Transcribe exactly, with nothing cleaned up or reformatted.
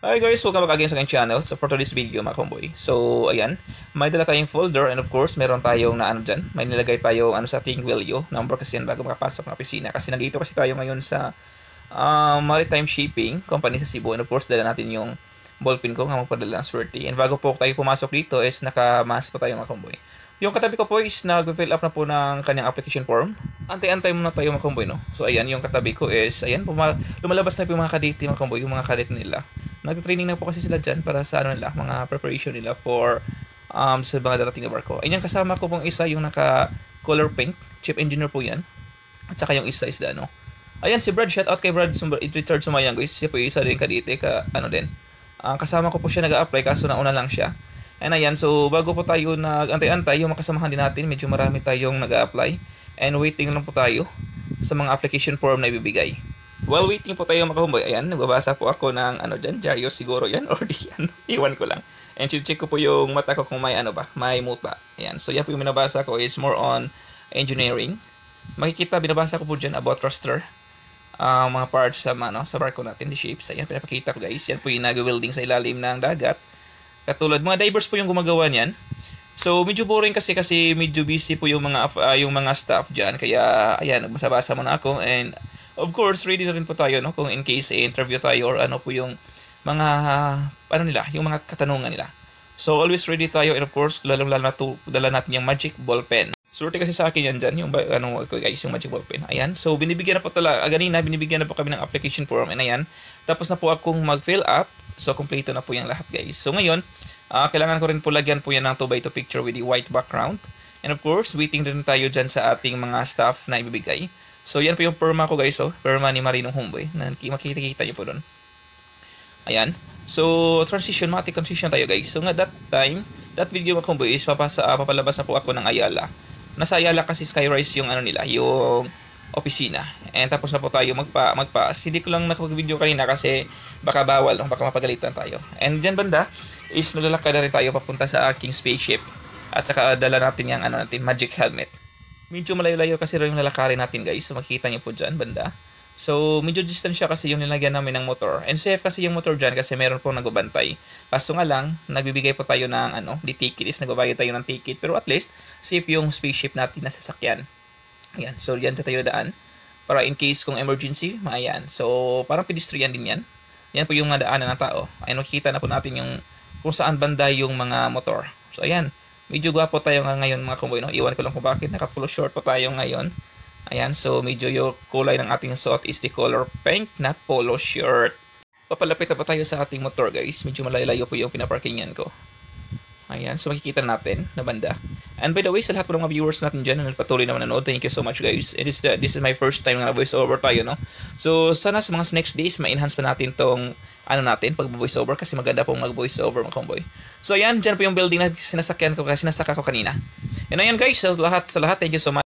Hi guys, welcome back again sa aking channel. So for today's video mga komboy. So ayan, may dala tayong folder and of course meron tayong na ano dyan. May nilagay tayo ano sa ating value number kasi yan bago makapasok ng opisina. Kasi nandito kasi tayo ngayon sa uh, Maritime Shipping Company sa Cebu. And of course dala natin yung ballpen ko nga magpadala ng swerte. And bago po tayo pumasok dito is naka-mask pa tayo mga komboy. Yung katabi ko po is nag-fill up na po ng kanyang application form. Antay-antay muna tayo mga komboy, no? So ayan, yung katabi ko is, ayan, lumalabas na po yung mga kadete mga komboy, yung mga kadete nila. Nag-training na po kasi sila dyan para sa ano nila, mga preparation nila for um, sa mga darating na barko. Ayan, kasama ko pong isa, yung naka-color pink, chief engineer po yan. At saka yung isa is ano. Ayan, si Brad, shout out kay Brad Richard Sumayang, guys. Siya po yung isa din kadete, ka, ano din. Uh, kasama ko po siya nag-a-apply, kaso nauna lang siya. And ayan, so bago po tayo nag-antay-antay, yung makasamahan din natin, medyo marami tayong nag-a-apply. And waiting lang po tayo sa mga application form na ibibigay. While waiting po tayo mga kahumboy, ayan, nagbabasa po ako ng ano dyan, Jaryo siguro yan, or di yan, iwan ko lang. And check ko po yung mata ko kung may ano ba, may muta. Ayan, so yan po yung binabasa ko is more on engineering. Makikita, binabasa ko po dyan about thruster. Uh, mga parts sa, ano, sa barko natin, the shapes. Ayan, pinapakita ko guys. Yan po yung nag-welding sa ilalim ng dagat. Katulad, mga divers po yung gumagawa niyan. So, medyo boring kasi kasi medyo busy po yung mga uh, yung mga staff diyan. Kaya, ayan, nagbasa-basa muna ako. And, of course, ready na rin po tayo, no? Kung in case i-interview tayo or ano po yung mga, uh, ano nila, yung mga katanungan nila. So, always ready tayo. And of course, lalong-lalo na to, dala natin yung magic ball pen. Swerte kasi sa akin yan dyan, yung, ano, guys, yung magic ball pen. Ayan. So, binibigyan na po talaga, ganina, binibigyan na po kami ng application form. And ayan, tapos na po akong mag-fill up. So, kompleto na po yung lahat, guys. So, ngayon, uh, kailangan ko rin po lagyan po yan ng two by two picture with the white background. And of course, waiting din tayo dyan sa ating mga staff na ibibigay. So, yan po yung perma ko, guys. Oh. Perma ni Marinong Homeboy. Na makikita-kita nyo po doon. Ayan. So, transition, matik transition tayo, guys. So, nga that time, that video mga Homeboy is papasa, uh, papalabas na po ako ng Ayala. Nasa Ayala kasi Skyrise yung ano nila, yung opisina. And tapos na po tayo magpa magpaas. Hindi ko lang nakapag-video kanina kasi baka bawal, baka mapagalitan tayo. And diyan banda is naglalakad na rin tayo papunta sa aking spaceship. At saka dala natin yung ano natin, magic helmet. Medyo malayo-layo kasi rin yung lalakarin natin, guys. So makikita niyo po diyan banda. So medyo distance siya kasi yung nilagyan namin ng motor. And safe kasi yung motor diyan kasi meron pong nagbabantay. Kaso nga lang, nagbibigay po tayo ng ano, di ticket is nagbabayad tayo ng ticket. Pero at least safe yung spaceship natin na sasakyan. Ayan, so yan sa tayo daan. Para in case kung emergency, maayan. So, parang pedestrian din yan. Yan po yung mga daanan ng tao. Ayan, makikita na po natin yung kung saan banda yung mga motor. So, ayan. Medyo gwapo tayo nga ngayon mga kumboy. No? Iwan ko lang kung bakit. Naka-polo short po tayo ngayon. Ayan, so medyo yung kulay ng ating suot is the color pink na polo shirt. Papalapit na po tayo sa ating motor, guys. Medyo malayo-layo po yung pinaparkingan ko. Ayan, so makikita natin na banda. And by the way, sa lahat po ng mga viewers natin dyan na nagpatuloy naman nanood, thank you so much, guys. It is the, this is my first time na voice over tayo, no? So, sana sa mga next days, ma-enhance pa natin tong ano natin, pag-voice over kasi maganda pong mag-voice over, mga komboy. So, ayan, dyan po yung building na sinasakyan ko kasi sinasaka ko kanina. And ayan, guys, so lahat, sa lahat, thank you so much.